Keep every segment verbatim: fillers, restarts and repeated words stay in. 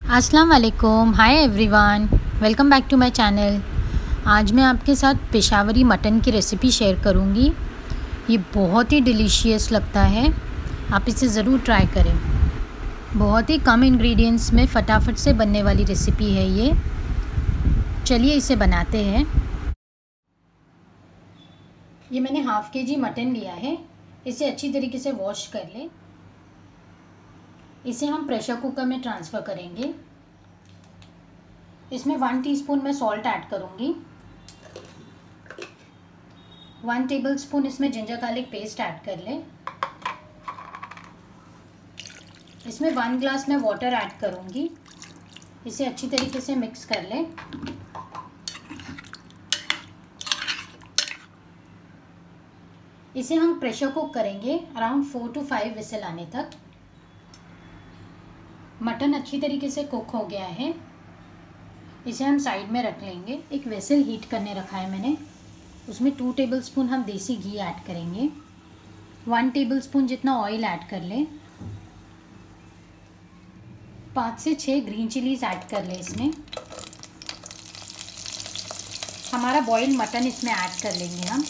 अस्सलाम वालेकुम, hi everyone, welcome back to my channel. आज मैं आपके साथ पेशावरी मटन की रेसिपी शेयर करूंगी। ये बहुत ही डिलीशियस लगता है, आप इसे ज़रूर ट्राई करें। बहुत ही कम इंग्रेडिएंट्स में फटाफट से बनने वाली रेसिपी है ये। चलिए इसे बनाते हैं। ये मैंने हाफ़ के जी मटन लिया है, इसे अच्छी तरीके से वॉश कर लें। इसे हम प्रेशर कुकर में ट्रांसफ़र करेंगे। इसमें वन टीस्पून मैं सॉल्ट ऐड करूँगी। वन टेबलस्पून इसमें जिंजर गार्लिक पेस्ट ऐड कर लें। इसमें वन ग्लास में वाटर ऐड करूँगी। इसे अच्छी तरीके से मिक्स कर लें। इसे हम प्रेशर कुक करेंगे around four to five whistle आने तक। मटन अच्छी तरीके से कुक हो गया है, इसे हम साइड में रख लेंगे। एक वेसल हीट करने रखा है मैंने, उसमें टू टेबलस्पून हम देसी घी ऐड करेंगे। वन टेबलस्पून जितना ऑयल ऐड कर लें। पाँच से छः ग्रीन चिलीज ऐड कर लें इसमें। हमारा बॉइल्ड मटन इसमें ऐड कर लेंगे हम।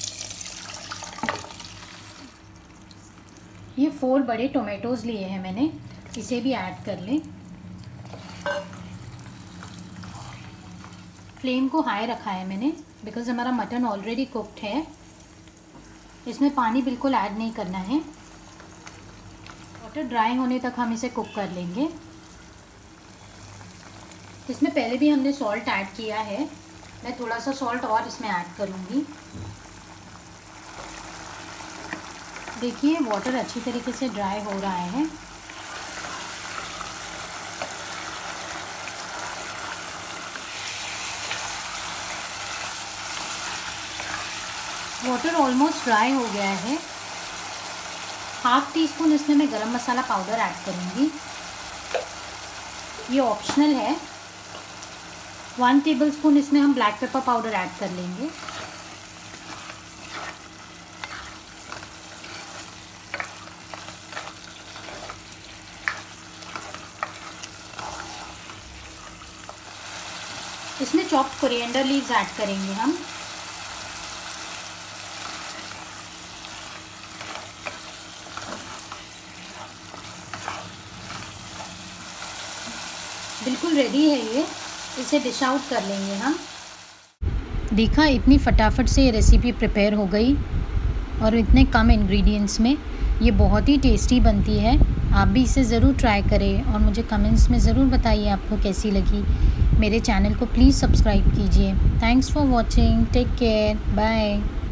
ये फोर बड़े टोमेटोज़ लिए हैं मैंने, इसे भी ऐड कर लें। फ्लेम को हाई रखा है मैंने बिकॉज़ हमारा मटन ऑलरेडी कुक्ड है। इसमें पानी बिल्कुल ऐड नहीं करना है। वाटर ड्राई होने तक हम इसे कुक कर लेंगे। इसमें पहले भी हमने सॉल्ट ऐड किया है, मैं थोड़ा सा सॉल्ट और इसमें ऐड करूँगी। देखिए वाटर अच्छी तरीके से ड्राई हो रहा है। वाटर ऑलमोस्ट ड्राई हो गया है। हाफ टी स्पून इसमें मैं गरम मसाला पाउडर ऐड करूँगी, ये ऑप्शनल है। वन टेबलस्पून इसमें हम ब्लैक पेपर पाउडर ऐड कर लेंगे। इसमें चॉप्ड कोरिएंडर लीव्स ऐड करेंगे हम। बिल्कुल रेडी है ये, इसे डिश आउट कर लेंगे हम। देखा, इतनी फटाफट से ये रेसिपी प्रिपेयर हो गई और इतने कम इंग्रेडिएंट्स में ये बहुत ही टेस्टी बनती है। आप भी इसे ज़रूर ट्राई करें और मुझे कमेंट्स में ज़रूर बताइए आपको कैसी लगी। मेरे चैनल को प्लीज़ सब्सक्राइब कीजिए। Thanks for watching, take care, bye.